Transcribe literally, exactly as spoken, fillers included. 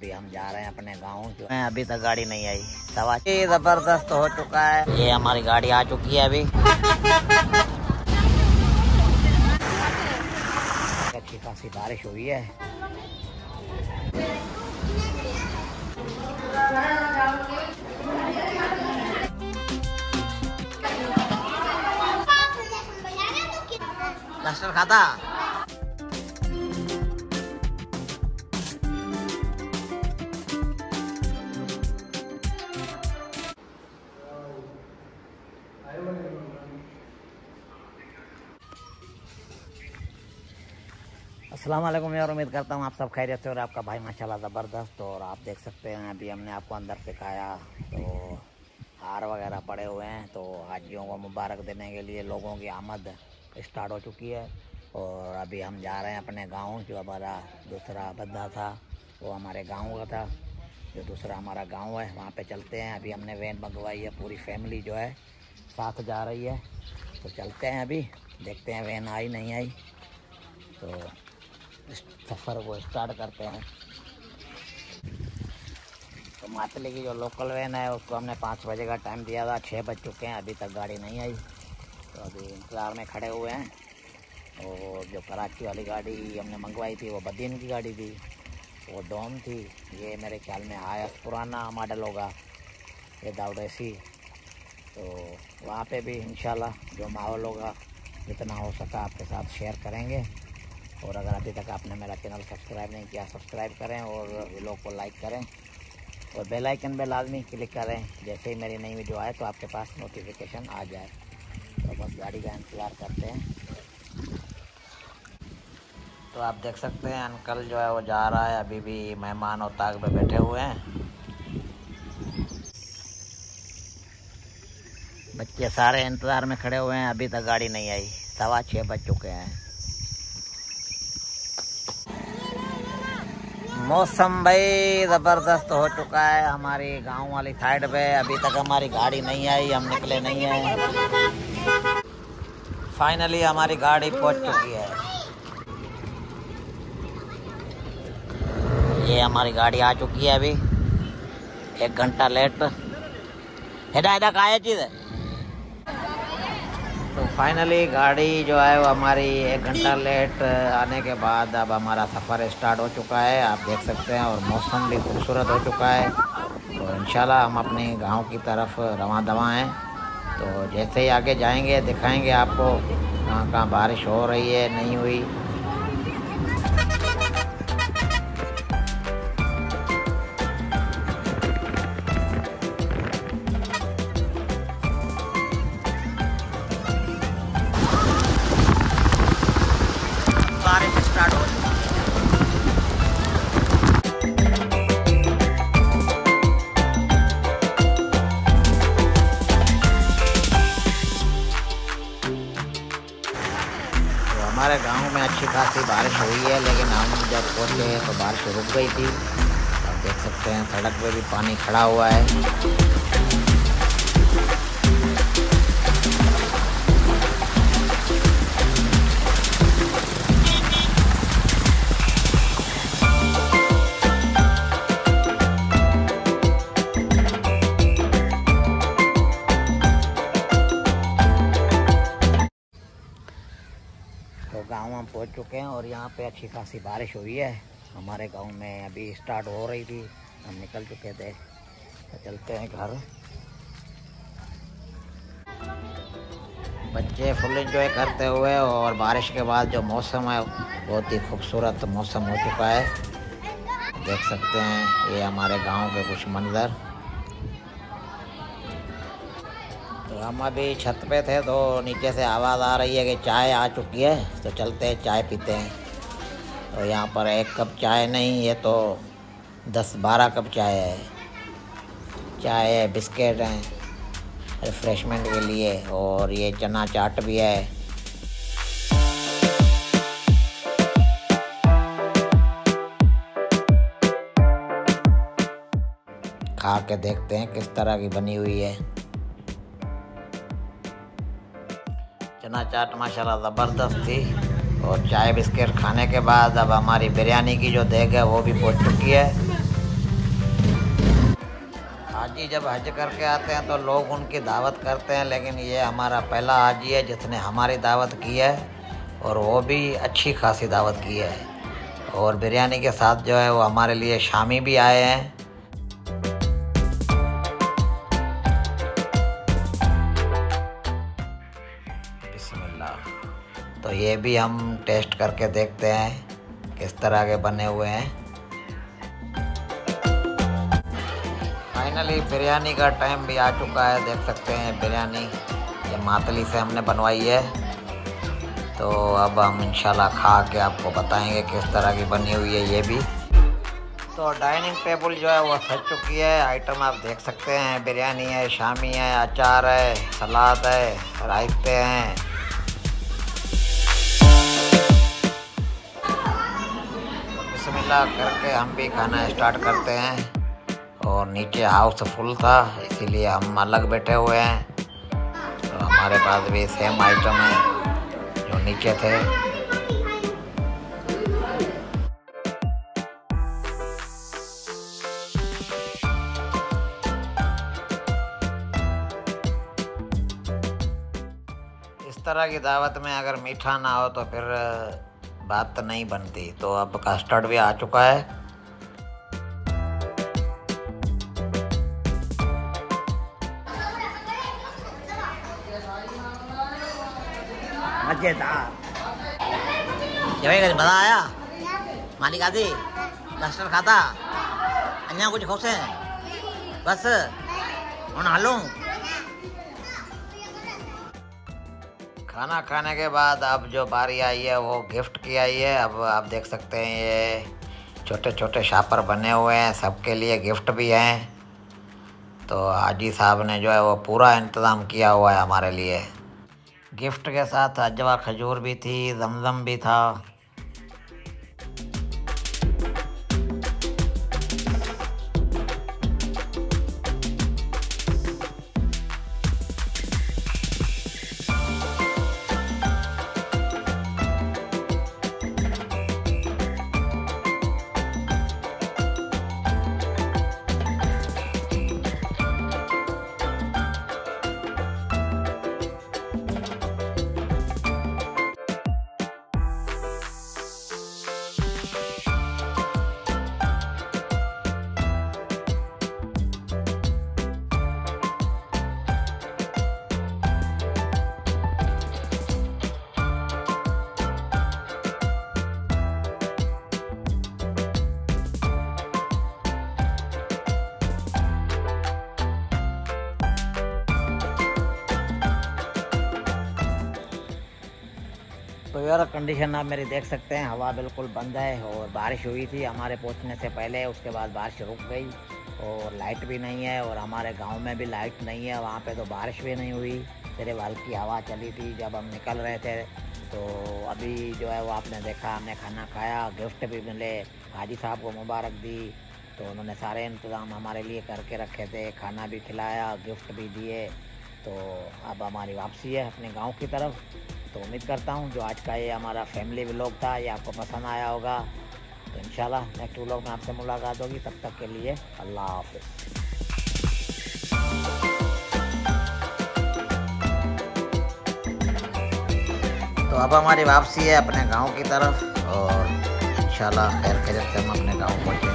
अभी हम जा रहे हैं अपने गाँव, जो है अभी तक गाड़ी नहीं आई। सवा जबरदस्त हो चुका है। ये हमारी गाड़ी आ चुकी है। अभी अच्छी खासी बारिश हुई है। प्लास्टर खाता अस्सलाम वालेकुम यार, उम्मीद करता हूँ आप सब खैरियत से और आपका भाई माशाल्लाह ज़बरदस्त। और आप देख सकते हैं अभी हमने आपको अंदर सिखाया तो हार वगैरह पड़े हुए हैं। तो हाजियों को मुबारक देने के लिए लोगों की आमद स्टार्ट हो चुकी है। और अभी हम जा रहे हैं अपने गांव। जो हमारा दूसरा बद्दा था वो हमारे गांव का था, जो दूसरा हमारा गांव है वहाँ पे चलते हैं। अभी हमने वैन मंगवाई है, पूरी फैमिली जो है साथ जा रही है। तो चलते हैं, अभी देखते हैं वैन आई नहीं आई तो सफ़र को स्टार्ट करते हैं। तो मातली की जो लोकल वैन है उसको हमने पाँच बजे का टाइम दिया था, छः बज चुके हैं, अभी तक गाड़ी नहीं आई। तो अभी इंतज़ार में खड़े हुए हैं। और जो कराची वाली गाड़ी हमने मंगवाई थी वो बदीन की गाड़ी थी, वो डोम थी। ये मेरे ख्याल में हायस पुराना मॉडल होगा विदाउट एसी। तो वहाँ पे भी इंशाल्लाह जो माहौल होगा जितना हो सका आपके साथ शेयर करेंगे। और अगर अभी तक आपने मेरा चैनल सब्सक्राइब नहीं किया सब्सक्राइब करें और वीडियो को लाइक करें और बेल आइकन पे लाजमी क्लिक करें, जैसे ही मेरी नई वीडियो आए तो आपके पास नोटिफिकेशन आ जाए। तो बस गाड़ी का इंतज़ार करते हैं। तो आप देख सकते हैं अंकल जो है वो जा रहा है, अभी भी मेहमान और ताक पे बैठे हुए हैं। बच्चे सारे इंतज़ार में खड़े हुए हैं, अभी तक गाड़ी नहीं आई। सवा छः बज चुके हैं। मौसम भाई ज़बरदस्त हो चुका है हमारी गांव वाली साइड पे। अभी तक हमारी गाड़ी नहीं आई, हम निकले नहीं हैं। फाइनली हमारी गाड़ी पहुंच चुकी है। ये हमारी गाड़ी आ चुकी है, अभी एक घंटा लेट। हेडा हेडा का है चीज़। तो फाइनली गाड़ी जो है वो हमारी एक घंटा लेट आने के बाद अब हमारा सफ़र स्टार्ट हो चुका है, आप देख सकते हैं। और मौसम भी खूबसूरत हो चुका है। तो इंशाल्लाह हम अपने गांव की तरफ रवां दवा हैं। तो जैसे ही आगे जाएंगे दिखाएंगे आपको कहाँ कहाँ बारिश हो रही है नहीं हुई। हमारे गांव में अच्छी खासी बारिश हुई है, लेकिन हम जब पहुंचे तो बारिश रुक गई थी। आप देख सकते हैं सड़क पे भी पानी खड़ा हुआ है। तो गांव हम पहुंच चुके हैं और यहाँ पे अच्छी खासी बारिश हुई है। हमारे गांव में अभी स्टार्ट हो रही थी, हम निकल चुके थे। तो चलते हैं घर। बच्चे फुल एंजॉय करते हुए और बारिश के बाद जो मौसम है बहुत ही खूबसूरत मौसम हो चुका है। देख सकते हैं ये हमारे गांव के कुछ मंजर। तो हम अभी छत पे थे तो नीचे से आवाज़ आ रही है कि चाय आ चुकी है। तो चलते हैं चाय पीते हैं। तो यहाँ पर एक कप चाय नहीं, ये तो दस बारह कप चाय है। चाय है, बिस्किट हैं रिफ़्रेशमेंट के लिए, और ये चना चाट भी है। खा के देखते हैं किस तरह की बनी हुई है। चना चाट माशाल्लाह ज़बरदस्त थी। और चाय बिस्किट खाने के बाद अब हमारी बिरयानी की जो देग है वो भी पहुंच चुकी है। हाजी जब हज करके आते हैं तो लोग उनकी दावत करते हैं, लेकिन ये हमारा पहला हाजी है जिसने हमारी दावत की है, और वो भी अच्छी खासी दावत की है। और बिरयानी के साथ जो है वो हमारे लिए शामी भी आए हैं। बिस्मिल्लाह। तो ये भी हम टेस्ट करके देखते हैं किस तरह के बने हुए हैं। फाइनली बिरयानी का टाइम भी आ चुका है। देख सकते हैं बिरयानी ये मातली से हमने बनवाई है। तो अब हम इंशाल्लाह खा के आपको बताएंगे किस तरह की बनी हुई है ये भी। तो डाइनिंग टेबल जो है वो सज चुकी है। आइटम आप देख सकते हैं, बिरयानी है, शामी है, अचार है, सलाद है, रायते हैं। तो बिस्मिल्लाह करके हम भी खाना स्टार्ट करते हैं। और नीचे हाउस फुल था इसीलिए हम अलग बैठे हुए हैं। तो हमारे पास भी सेम आइटम है जो नीचे थे। इस तरह की दावत में अगर मीठा ना हो तो फिर बात नहीं बनती। तो अब कस्टर्ड भी आ चुका है। मजेदार। मजा आया। मालिक आदि कस्टर्ड खाता अन्या कुछ खोसे बस हूँ हालू। खाना खाने के बाद अब जो बारी आई है वो गिफ्ट की आई है। अब आप देख सकते हैं ये छोटे छोटे शापर बने हुए हैं, सबके लिए गिफ्ट भी हैं। तो हाजी साहब ने जो है वो पूरा इंतज़ाम किया हुआ है हमारे लिए। गिफ्ट के साथ अजवा खजूर भी थी, जमजम भी था। तो यार कंडीशन आप मेरी देख सकते हैं, हवा बिल्कुल बंद है और बारिश हुई थी हमारे पहुंचने से पहले। उसके बाद बारिश रुक गई और लाइट भी नहीं है, और हमारे गांव में भी लाइट नहीं है। वहाँ पे तो बारिश भी नहीं हुई, सिर्फ हल्की हवा चली थी जब हम निकल रहे थे। तो अभी जो है वो आपने देखा, हमने खाना खाया, गिफ्ट भी मिले, हाजी साहब को मुबारक दी। तो उन्होंने सारे इंतज़ाम हमारे लिए करके रखे थे, खाना भी खिलाया, गिफ्ट भी दिए। तो अब हमारी वापसी है अपने गांव की तरफ। तो उम्मीद करता हूं जो आज का ये हमारा फैमिली व्लॉग था ये आपको पसंद आया होगा। तो इंशाल्लाह नेक्स्ट व्लॉग में आपसे मुलाकात होगी। तब तक के लिए अल्लाह हाफ़िज़। तो अब हमारी वापसी है अपने गांव की तरफ, और इंशाल्लाह खैर खैरियत से हम अपने गांव पहुँचे।